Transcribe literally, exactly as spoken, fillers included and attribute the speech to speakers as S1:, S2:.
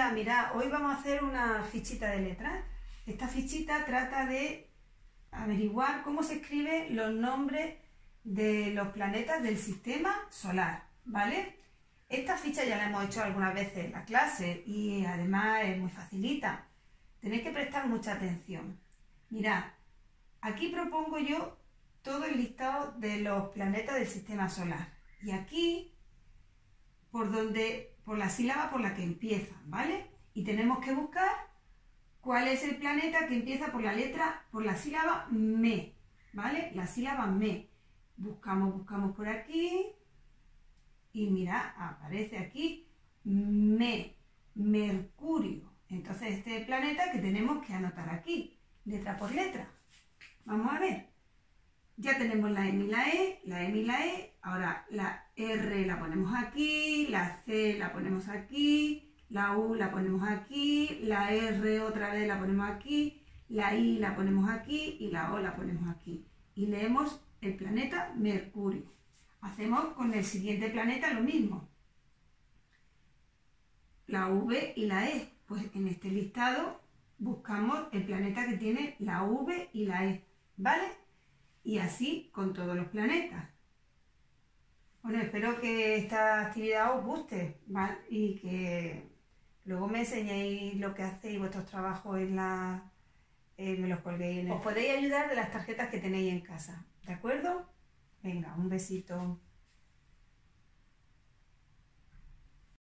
S1: Hola, mirad, hoy vamos a hacer una fichita de letras. Esta fichita trata de averiguar cómo se escriben los nombres de los planetas del sistema solar, ¿vale? Esta ficha ya la hemos hecho algunas veces en la clase y además es muy facilita. Tenéis que prestar mucha atención. Mirad, aquí propongo yo todo el listado de los planetas del sistema solar. Y aquí, por donde, por la sílaba por la que empiezan, ¿vale? Y tenemos que buscar cuál es el planeta que empieza por la letra, por la sílaba me, ¿vale? La sílaba me. Buscamos, buscamos por aquí y mirad, aparece aquí me, Mercurio. Entonces este es el planeta que tenemos que anotar aquí, letra por letra. Vamos a ver. Ya tenemos la M y la E, la M y la E, ahora la R la ponemos aquí, la C la ponemos aquí, la U la ponemos aquí, la R otra vez la ponemos aquí, la I la ponemos aquí y la O la ponemos aquí. Y leemos el planeta Mercurio. Hacemos con el siguiente planeta lo mismo. La V y la E, pues en este listado buscamos el planeta que tiene la V y la E, ¿vale? Y así con todos los planetas. Bueno, espero que esta actividad os guste, ¿vale? Y que luego me enseñéis lo que hacéis, vuestros trabajos en la... Eh, me los colguéis en el... Os podéis ayudar de las tarjetas que tenéis en casa, ¿de acuerdo? Venga, un besito.